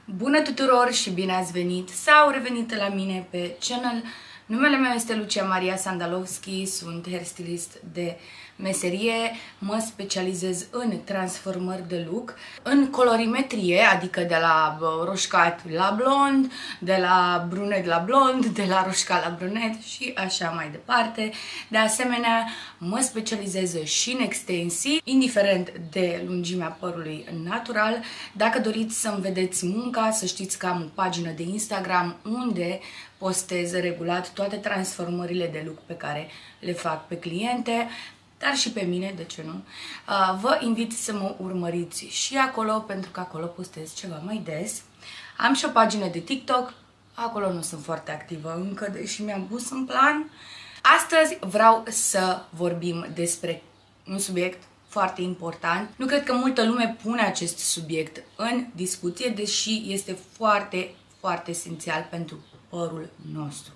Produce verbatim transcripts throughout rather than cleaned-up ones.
Bună tuturor și bine ați venit sau revenit la mine pe channel. Numele meu este Lucia Maria Sandalovski, sunt hairstylist de meserie, mă specializez în transformări de look, în colorimetrie, adică de la roșcat la blond, de la brunet la blond, de la roșcat la brunet și așa mai departe. De asemenea, mă specializez și în extensii, indiferent de lungimea părului natural. Dacă doriți să-mi vedeți munca, să știți că am o pagină de Instagram unde postez regulat toate transformările de look pe care le fac pe cliente, dar și pe mine, de ce nu? Vă invit să mă urmăriți și acolo, pentru că acolo postez ceva mai des. Am și o pagină de TikTok, acolo nu sunt foarte activă încă, deși mi-am pus în plan. Astăzi vreau să vorbim despre un subiect foarte important. Nu cred că multă lume pune acest subiect în discuție, deși este foarte, foarte esențial pentru părul nostru.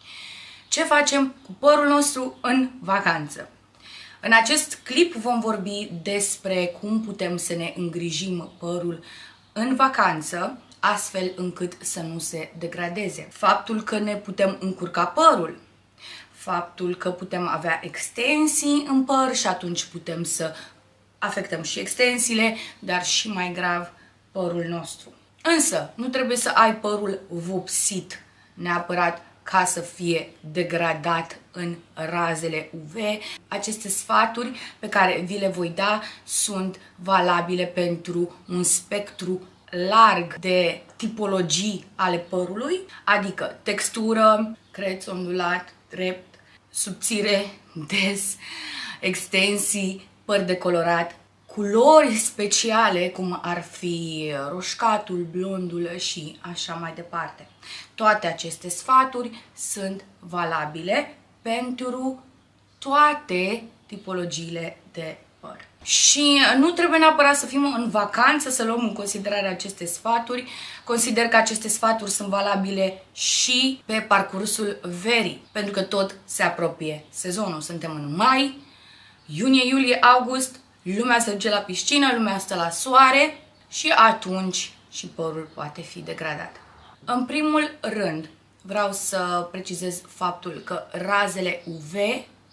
Ce facem cu părul nostru în vacanță? În acest clip vom vorbi despre cum putem să ne îngrijim părul în vacanță, astfel încât să nu se degradeze. Faptul că ne putem încurca părul, faptul că putem avea extensii în păr și atunci putem să afectăm și extensiile, dar și mai grav părul nostru. Însă, nu trebuie să ai părul vopsit neapărat ca să fie degradat în razele U V. Aceste sfaturi pe care vi le voi da sunt valabile pentru un spectru larg de tipologii ale părului, adică textură, creț, ondulat, drept, subțire, des, extensii, păr decolorat, culori speciale, cum ar fi roșcatul, blondul și așa mai departe. Toate aceste sfaturi sunt valabile pentru toate tipologiile de păr. Și nu trebuie neapărat să fim în vacanță să luăm în considerare aceste sfaturi. Consider că aceste sfaturi sunt valabile și pe parcursul verii, pentru că tot se apropie sezonul. Suntem în mai, iunie, iulie, august, lumea se duce la piscină, lumea stă la soare și atunci și părul poate fi degradat. În primul rând, vreau să precizez faptul că razele U V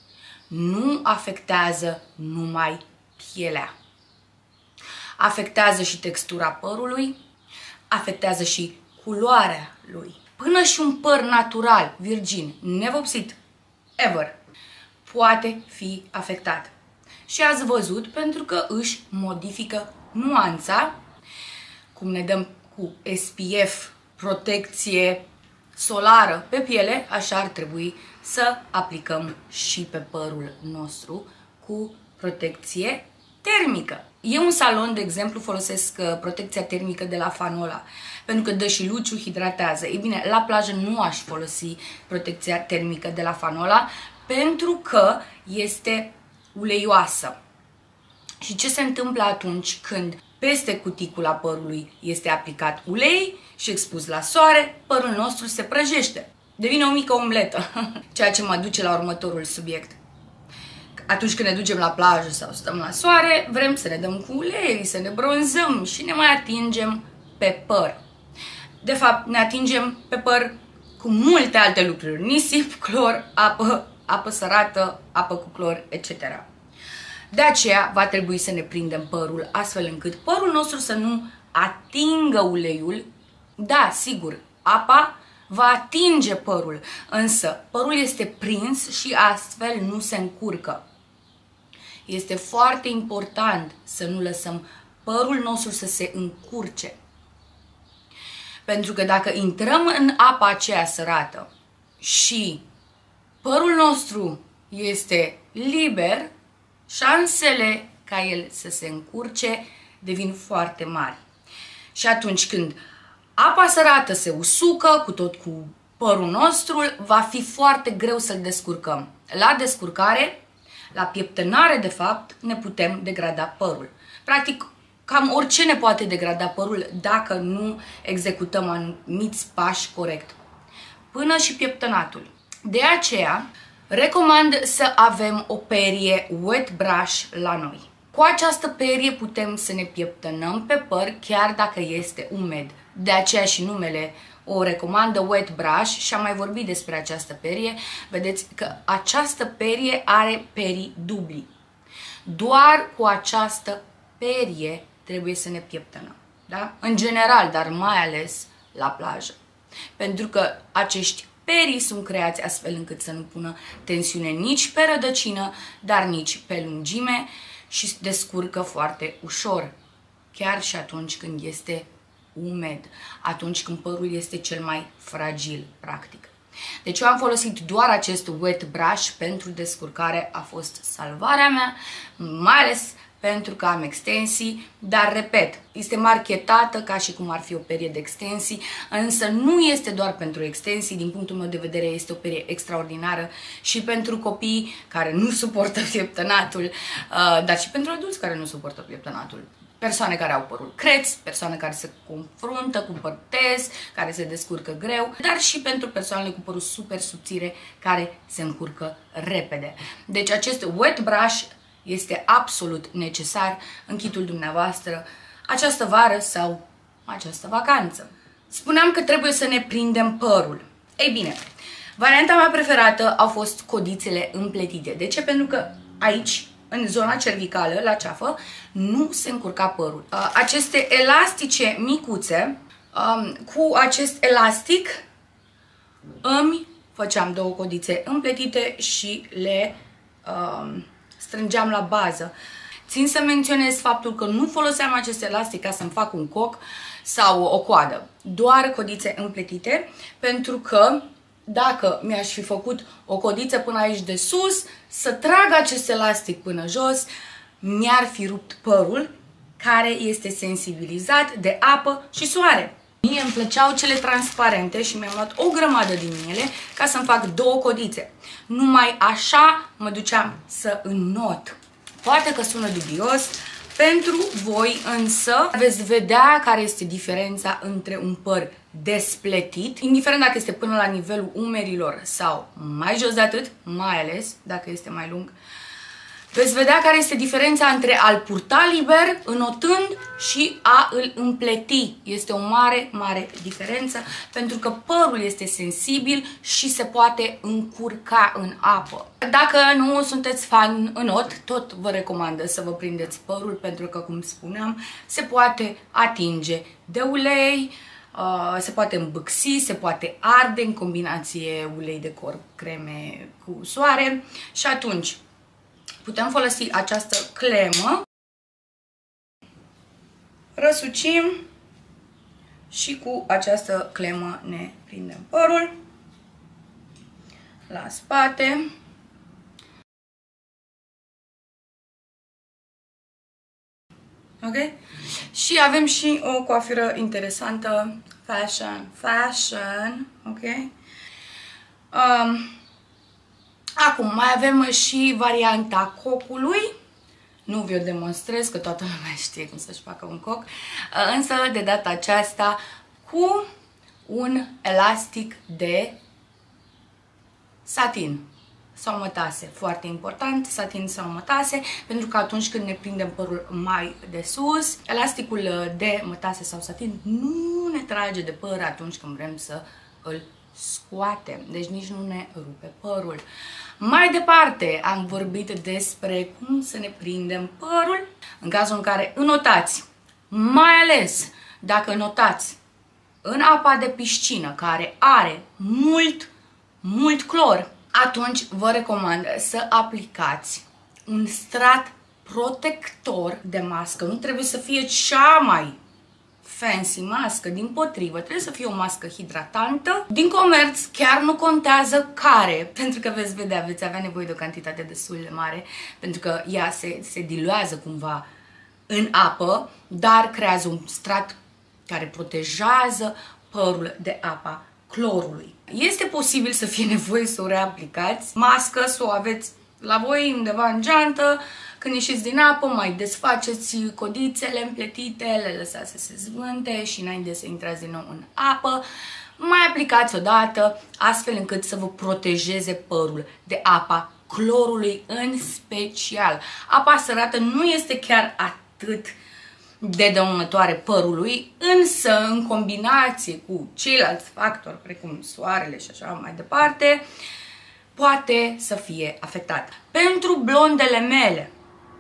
nu afectează numai pielea. Afectează și textura părului, afectează și culoarea lui. Până și un păr natural, virgin, nevopsit, ever, poate fi afectat. Și ați văzut, pentru că își modifică nuanța, cum ne dăm cu S P F, protecție solară pe piele, așa ar trebui să aplicăm și pe părul nostru cu protecție termică. Eu în salon, de exemplu, folosesc protecția termică de la Fanola, pentru că dă și luciu, hidratează. Ei bine, la plajă nu aș folosi protecția termică de la Fanola, pentru că este uleioasă. Și ce se întâmplă atunci când peste cuticula părului este aplicat ulei și expus la soare, părul nostru se prăjește. Devine o mică omletă. Ceea ce mă duce la următorul subiect. Atunci când ne ducem la plajă sau stăm la soare, vrem să ne dăm cu ulei, să ne bronzăm și ne mai atingem pe păr. De fapt, ne atingem pe păr cu multe alte lucruri. Nisip, clor, apă, apă sărată, apă cu clor, et cetera. De aceea va trebui să ne prindem părul astfel încât părul nostru să nu atingă uleiul. Da, sigur, apa va atinge părul, însă părul este prins și astfel nu se încurcă. Este foarte important să nu lăsăm părul nostru să se încurce. Pentru că dacă intrăm în apa aceea sărată și părul nostru este liber, șansele ca el să se încurce devin foarte mari. Și atunci când apa sărată se usucă cu tot cu părul nostru, va fi foarte greu să-l descurcăm. La descurcare, la pieptănare de fapt, ne putem degrada părul. Practic, cam orice ne poate degrada părul dacă nu executăm anumiți pași corect. Până și pieptănatul. De aceea, recomand să avem o perie wet brush la noi. Cu Cu această perie putem să ne pieptănăm pe păr chiar dacă este umed. De aceea și numele o recomandă Wet Brush și am mai vorbit despre această perie. Vedeți că această perie are perii dubli. Doar cu această perie trebuie să ne pieptănăm. Da? În general, dar mai ales la plajă. Pentru că acești perii sunt creați astfel încât să nu pună tensiune nici pe rădăcină, dar nici pe lungime și se descurcă foarte ușor. Chiar și atunci când este umed, atunci când părul este cel mai fragil, practic. Deci eu am folosit doar acest Wet Brush pentru descurcare, a fost salvarea mea, mai ales pentru că am extensii, dar repet, este marketată ca și cum ar fi o perie de extensii, însă nu este doar pentru extensii, din punctul meu de vedere este o perie extraordinară și pentru copii care nu suportă pieptănatul, dar și pentru adulți care nu suportă pieptănatul. Persoane care au părul creț, persoane care se confruntă cu păr tes, care se descurcă greu, dar și pentru persoanele cu părul super subțire care se încurcă repede. Deci acest Wet Brush este absolut necesar în kitul dumneavoastră această vară sau această vacanță. Spuneam că trebuie să ne prindem părul. Ei bine, varianta mea preferată au fost codițele împletite. De ce? Pentru că aici, în zona cervicală, la ceafă, nu se încurca părul. Aceste elastice micuțe, cu acest elastic îmi făceam două codițe împletite și le strângeam la bază. Țin să menționez faptul că nu foloseam acest elastic ca să-mi fac un coc sau o coadă. Doar codițe împletite, pentru că dacă mi-aș fi făcut o codiță până aici de sus, să trag acest elastic până jos, mi-ar fi rupt părul, care este sensibilizat de apă și soare. Mie îmi plăceau cele transparente și mi-am luat o grămadă din ele ca să-mi fac două codițe. Numai așa mă duceam să înnot. Poate că sună dubios pentru voi, însă veți vedea care este diferența între un păr despletit, indiferent dacă este până la nivelul umerilor sau mai jos de atât, mai ales dacă este mai lung. Veți vedea care este diferența între a-l purta liber, înotând, și a îl împleti. Este o mare, mare diferență, pentru că părul este sensibil și se poate încurca în apă. Dacă nu sunteți fan înot, tot vă recomandă să vă prindeți părul, pentru că, cum spuneam, se poate atinge de ulei, se poate îmbâxi, se poate arde în combinație ulei de corp, creme cu soare și atunci putem folosi această clemă, răsucim și cu această clemă ne prindem părul la spate. Ok? Și avem și o coafură interesantă, fashion, fashion, ok? Um, Acum, mai avem și varianta cocului. Nu vi-o demonstrez, că toată lumea știe cum să-și facă un coc. Însă, de data aceasta, cu un elastic de satin sau mătase. Foarte important, satin sau mătase, pentru că atunci când ne prindem părul mai de sus, elasticul de mătase sau satin nu ne trage de păr atunci când vrem să îl scoatem. Deci nici nu ne rupe părul. Mai departe am vorbit despre cum să ne prindem părul în cazul în care înotați, mai ales dacă înotați în apa de piscină care are mult, mult clor, atunci vă recomand să aplicați un strat protector de mască. Nu trebuie să fie cea mai fancy mască, dimpotrivă, trebuie să fie o mască hidratantă. Din comerț chiar nu contează care, pentru că veți vedea, veți avea nevoie de o cantitate destul de mare, pentru că ea se, se diluează cumva în apă, dar creează un strat care protejează părul de apa clorului. Este posibil să fie nevoie să o reaplicați, mască, să o aveți la voi undeva în geantă. Când ieșiți din apă, mai desfaceți codițele împletite, le lăsați să se zvânte și înainte să intrați din nou în apă, mai aplicați o dată, astfel încât să vă protejeze părul de apa clorului în special. Apa sărată nu este chiar atât de dăunătoare părului, însă în combinație cu ceilalți factori, precum soarele și așa mai departe, poate să fie afectat. Pentru blondele mele,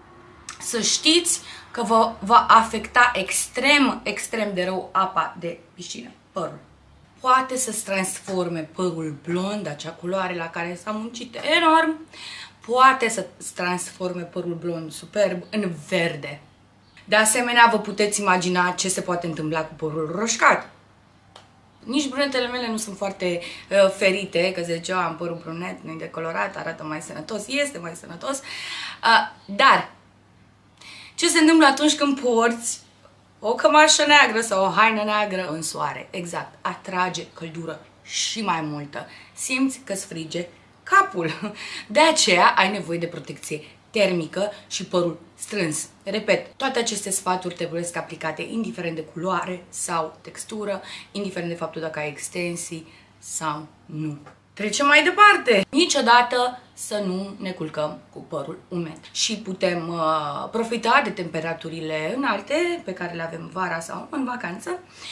să știți că vă va afecta extrem, extrem de rău apa de piscină, părul. Poate să-ți transforme părul blond, acea culoare la care s-a muncit enorm, poate să-ți transforme părul blond superb în verde. De asemenea, vă puteți imagina ce se poate întâmpla cu părul roșcat. Nici brunetele mele nu sunt foarte uh, ferite, că zice, am părul brunet, nu-i decolorat, arată mai sănătos, este mai sănătos. Uh, dar, ce se întâmplă atunci când porți o cămașă neagră sau o haină neagră în soare? Exact, atrage căldură și mai multă. Simți că-ți frige capul. De aceea ai nevoie de protecție termică și părul strâns. Repet, toate aceste sfaturi trebuie să aplicate indiferent de culoare sau textură, indiferent de faptul dacă ai extensii sau nu. Trecem mai departe. Niciodată să nu ne culcăm cu părul umed. Și putem uh, profita de temperaturile înalte pe care le avem vara sau în vacanță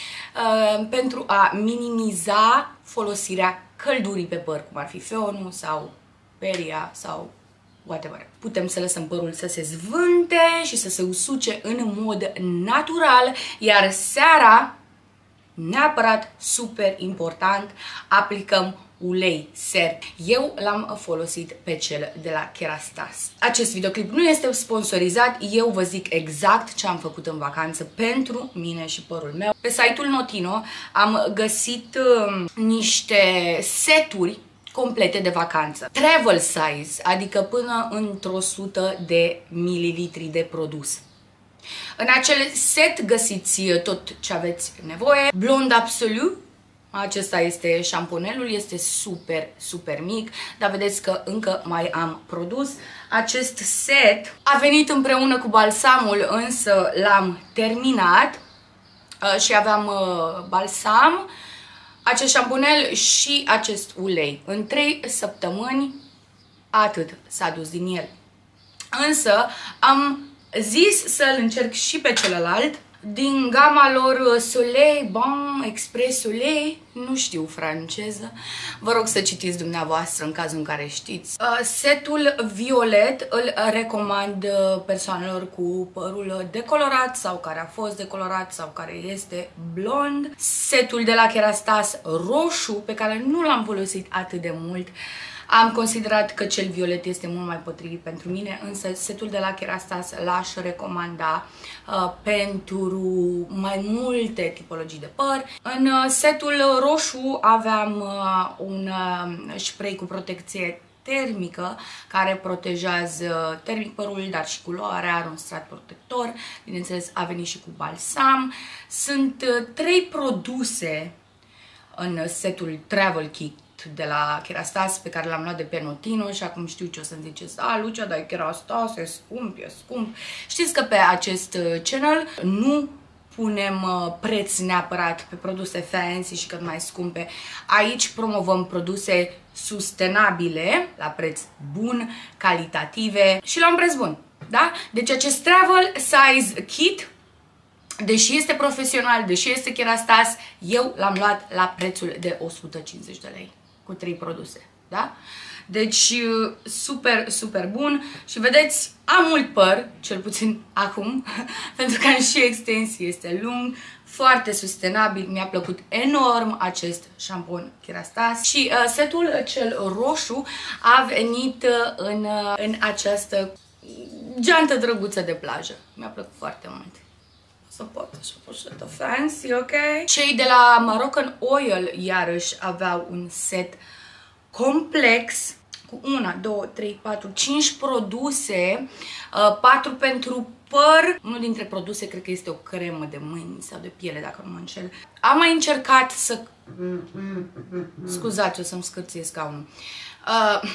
uh, pentru a minimiza folosirea căldurii pe păr, cum ar fi feonul sau peria sau whatever. Putem să lăsăm părul să se zvânte și să se usuce în mod natural, iar seara, neapărat super important, aplicăm ulei ser. Eu l-am folosit pe cel de la Kerastase. Acest videoclip nu este sponsorizat, eu vă zic exact ce am făcut în vacanță pentru mine și părul meu. Pe site-ul Notino am găsit uh, niște seturi complete de vacanță. Travel size, adică până într-o sută de mililitri de produs. În acel set găsiți tot ce aveți nevoie. Blond Absolu, acesta este șamponelul, este super, super mic, dar vedeți că încă mai am produs. Acest set a venit împreună cu balsamul, însă l-am terminat și aveam balsam, acest șamponel și acest ulei. În trei săptămâni atât s-a dus din el. Însă am zis să-l încerc și pe celălalt. Din gama lor Soleil, Bon, Express Soleil, nu știu franceză. Vă rog să citiți dumneavoastră în cazul în care știți. Setul violet îl recomand persoanelor cu părul decolorat sau care a fost decolorat sau care este blond. Setul de la Kerastase roșu, pe care nu l-am folosit atât de mult, am considerat că cel violet este mult mai potrivit pentru mine, însă setul de la Kerastase l-aș recomanda uh, pentru mai multe tipologii de păr. În uh, setul roșu aveam uh, un uh, spray cu protecție termică care protejează termic părul, dar și culoarea, are un strat protector. Bineînțeles, a venit și cu balsam. Sunt uh, trei produse în setul Travel Kit de la Kerastase pe care l-am luat de pe Notino și acum știu ce o să-mi ziceți. A, Lucia, dar Kerastase, e scump, e scump. Știți că pe acest channel nu punem preț neapărat pe produse fancy și cât mai scumpe. Aici promovăm produse sustenabile, la preț bun, calitative și la un preț bun. Da? Deci acest Travel Size Kit, deși este profesional, deși este Kerastase, eu l-am luat la prețul de o sută cincizeci de lei. Cu trei produse, da? Deci, super, super bun. Și vedeți, am mult păr, cel puțin acum, pentru că am și extensii, este lung, foarte sustenabil, mi-a plăcut enorm acest șampon Kerastase. Și uh, setul cel roșu a venit uh, în, uh, în această geantă drăguță de plajă. Mi-a plăcut foarte mult. Să pot așa poșetă fancy, ok? Cei de la Moroccan Oil iarăși aveau un set complex cu una, două, trei, patru, cinci produse, patru pentru păr. Unul dintre produse cred că este o cremă de mâini sau de piele, dacă nu mă înșel. Am mai încercat să... Scuzați, o să-mi scârție scaunul. Uh,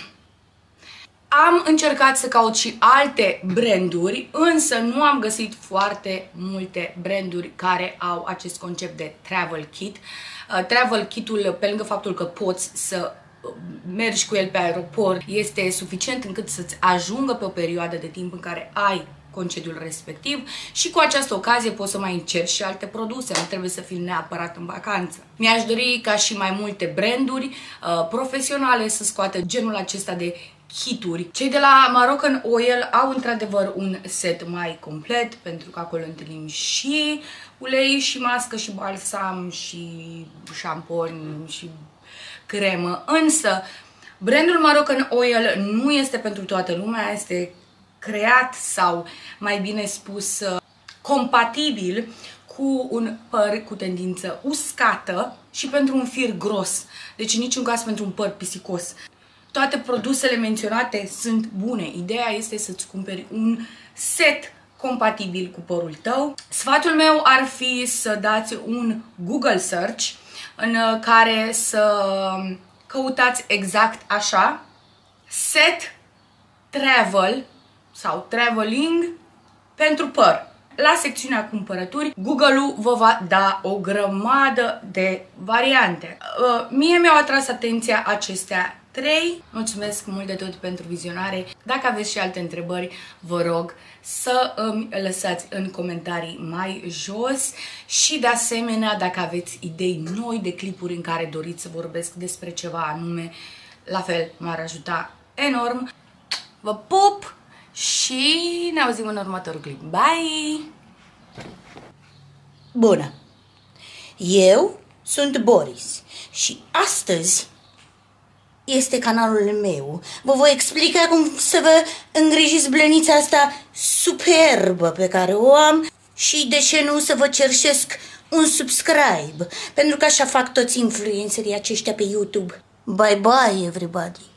Am încercat să caut și alte branduri, însă nu am găsit foarte multe branduri care au acest concept de travel kit. Uh, travel kitul, pe lângă faptul că poți să mergi cu el pe aeroport este suficient încât să-ți ajungă pe o perioadă de timp în care ai concediul respectiv și cu această ocazie poți să mai încerci și alte produse, nu trebuie să fii neapărat în vacanță. Mi-aș dori ca și mai multe branduri uh, profesionale să scoată genul acesta de kituri. Cei de la Moroccan Oil au într-adevăr un set mai complet, pentru că acolo întâlnim și ulei, și mască, și balsam, și șampon, și cremă. Însă, brandul Moroccan Oil nu este pentru toată lumea, este creat sau, mai bine spus, compatibil cu un păr cu tendință uscată și pentru un fir gros. Deci în niciun caz pentru un păr pisicos. Toate produsele menționate sunt bune. Ideea este să-ți cumperi un set compatibil cu părul tău. Sfatul meu ar fi să dați un Google search în care să căutați exact așa: set travel sau traveling pentru păr. La secțiunea cumpărături, Google-ul vă va da o grămadă de variante. Mie mi-au atras atenția acestea trei. Mulțumesc mult de tot pentru vizionare. Dacă aveți și alte întrebări, vă rog să îmi lăsați în comentarii mai jos și de asemenea, dacă aveți idei noi de clipuri în care doriți să vorbesc despre ceva anume, la fel m-ar ajuta enorm. Vă pup și ne auzim în următorul clip. Bye! Bună! Eu sunt Boris și astăzi este canalul meu. Vă voi explica cum să vă îngrijiți blănița asta superbă pe care o am și de ce nu să vă cerșesc un subscribe, pentru că așa fac toți influencerii aceștia pe YouTube. Bye bye everybody!